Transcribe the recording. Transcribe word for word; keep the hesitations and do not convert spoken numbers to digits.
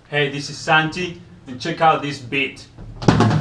Hey, this is Santi, and check out this beat.